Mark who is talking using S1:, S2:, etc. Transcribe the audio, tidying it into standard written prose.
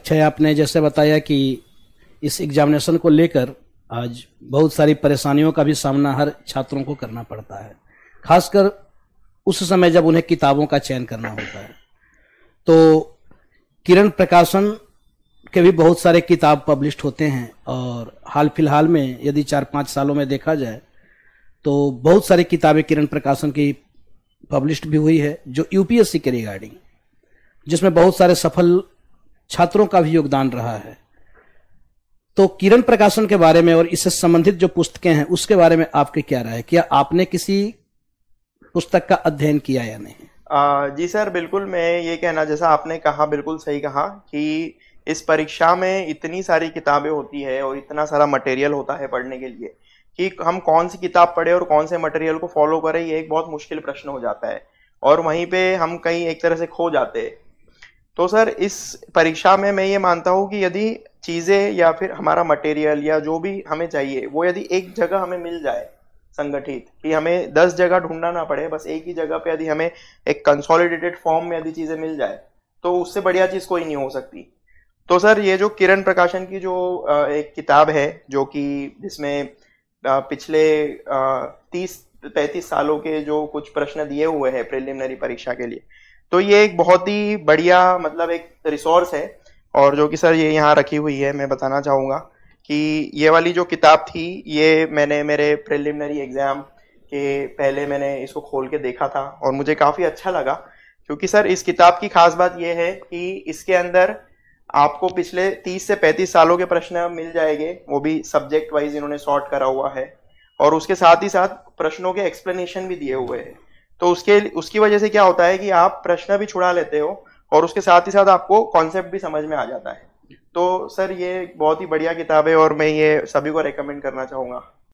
S1: अक्षय, आपने जैसे बताया कि इस एग्जामिनेशन को लेकर आज बहुत सारी परेशानियों का भी सामना हर छात्रों को करना पड़ता है, खासकर उस समय जब उन्हें किताबों का चयन करना होता है। तो किरण प्रकाशन के भी बहुत सारे किताब पब्लिश्ड होते हैं और हाल फिलहाल में यदि 4-5 सालों में देखा जाए तो बहुत सारी किताबें किरण प्रकाशन की पब्लिश्ड भी हुई है जो यूपीएससी के रिगार्डिंग, जिसमें बहुत सारे सफल छात्रों का भी योगदान रहा है। तो किरण प्रकाशन के बारे में और इससे संबंधित जो पुस्तकें हैं उसके बारे में आपकी क्या राय है? क्या आपने किसी पुस्तक का अध्ययन किया या नहीं?
S2: जी सर, बिल्कुल। मैं ये कहना, जैसा आपने कहा, बिल्कुल सही कहा कि इस परीक्षा में इतनी सारी किताबें होती है और इतना सारा मटेरियल होता है पढ़ने के लिए कि हम कौन सी किताब पढ़े और कौन से मटेरियल को फॉलो करें, ये एक बहुत मुश्किल प्रश्न हो जाता है और वहीं पे हम कहीं एक तरह से खो जाते हैं। तो सर, इस परीक्षा में मैं ये मानता हूँ कि यदि चीज़ें या फिर हमारा मटेरियल या जो भी हमें चाहिए वो यदि एक जगह हमें मिल जाए संगठित, कि हमें 10 जगह ढूंढना ना पड़े, बस एक ही जगह पे यदि हमें एक कंसोलिडेटेड फॉर्म में यदि चीज़ें मिल जाए तो उससे बढ़िया चीज़ कोई नहीं हो सकती। तो सर, ये जो किरण प्रकाशन की जो एक किताब है जो कि जिसमें पिछले 30-35 सालों के जो कुछ प्रश्न दिए हुए हैं प्रिलिमिनरी परीक्षा के लिए, तो ये एक बहुत ही बढ़िया मतलब एक रिसोर्स है। और जो कि सर ये यहाँ रखी हुई है, मैं बताना चाहूँगा कि ये वाली जो किताब थी ये मैंने मेरे प्रिलिमिनरी एग्जाम के पहले मैंने इसको खोल के देखा था और मुझे काफ़ी अच्छा लगा, क्योंकि सर इस किताब की खास बात ये है कि इसके अंदर आपको पिछले 30 से 35 सालों के प्रश्न मिल जाएंगे, वो भी सब्जेक्ट वाइज इन्होंने सॉर्ट करा हुआ है और उसके साथ ही साथ प्रश्नों के एक्सप्लेनेशन भी दिए हुए हैं। तो उसकी वजह से क्या होता है कि आप प्रश्न भी छुड़ा लेते हो और उसके साथ ही साथ आपको कॉन्सेप्ट भी समझ में आ जाता है। तो सर ये बहुत ही बढ़िया किताब है और मैं ये सभी को रेकमेंड करना चाहूँगा।